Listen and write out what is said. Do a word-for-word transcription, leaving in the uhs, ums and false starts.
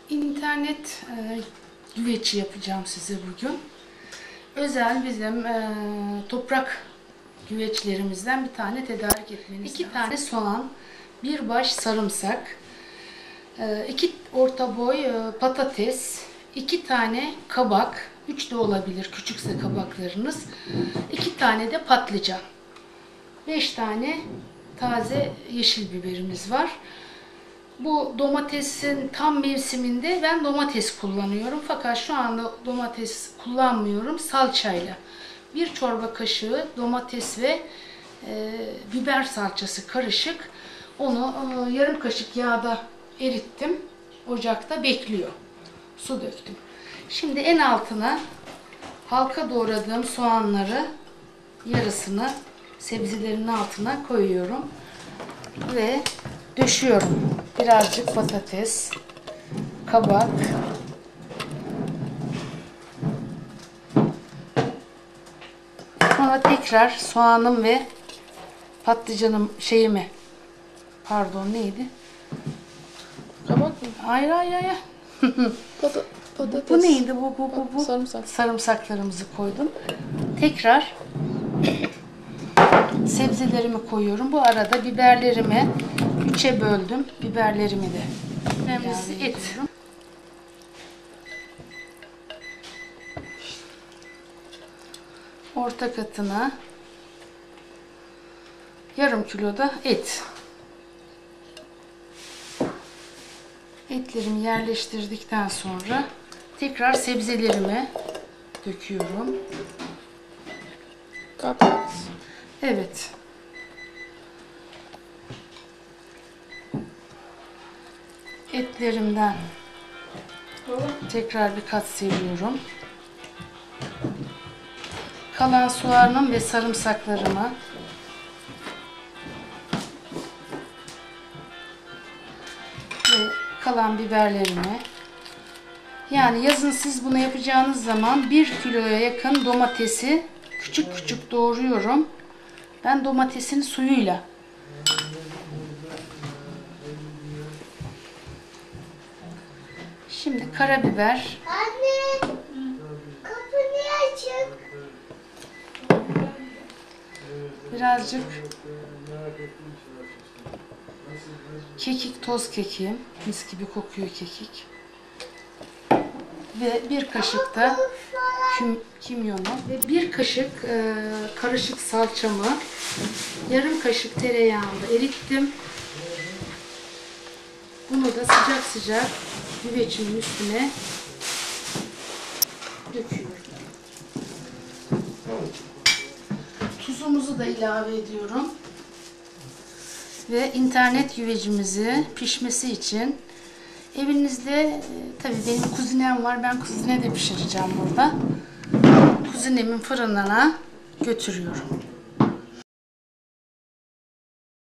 İnternet e, güveci yapacağım size bugün. Özel bizim e, toprak güveçlerimizden bir tane tedarik etmeniz İki lazım. tane soğan, bir baş sarımsak, e, iki orta boy e, patates, iki tane kabak, üç de olabilir küçükse kabaklarınız, iki tane de patlıcan, beş tane taze yeşil biberimiz var. Bu domatesin tam mevsiminde ben domates kullanıyorum. Fakat şu anda domates kullanmıyorum. Salçayla bir çorba kaşığı domates ve e, biber salçası karışık. Onu e, yarım kaşık yağda erittim. Ocakta bekliyor. Su döktüm. Şimdi en altına halka doğradığım soğanları yarısını sebzelerin altına koyuyorum. Ve döşüyorum. Birazcık patates, kabak, sonra tekrar soğanım ve patlıcanım şeyimi, pardon neydi? Kabak mı? Hayır hayır hayır. Pat patates. Bu neydi bu bu bu bu? Sarımsak. Sarımsaklarımızı koydum. Tekrar sebzelerimi koyuyorum. Bu arada biberlerimi üçe böldüm. Biberlerimi de. Önemlisi et. Orta katına yarım kilo da et. Etlerimi yerleştirdikten sonra tekrar sebzelerimi döküyorum. Kapat. Evet. Etlerimden tekrar bir kat seriyorum. Kalan soğanım ve sarımsaklarımı ve kalan biberlerimi, yani yazın siz bunu yapacağınız zaman bir kiloya yakın domatesi küçük küçük doğruyorum. Ben domatesin suyuyla şimdi karabiber. Anne, kapı niye açık? Birazcık kekik, toz kekiğim. Mis gibi kokuyor kekik. Ve bir kaşık da kim, kimyonu ve bir kaşık e, karışık salçamı yarım kaşık tereyağında erittim. Bunu da sıcak sıcak güvecimin üstüne döküyorum. Tuzumuzu da ilave ediyorum. Ve internet güvecimizi pişmesi için evinizde e, tabii benim kuzinem var. Ben kuzine de pişireceğim burada. Kuzinemin fırınına götürüyorum.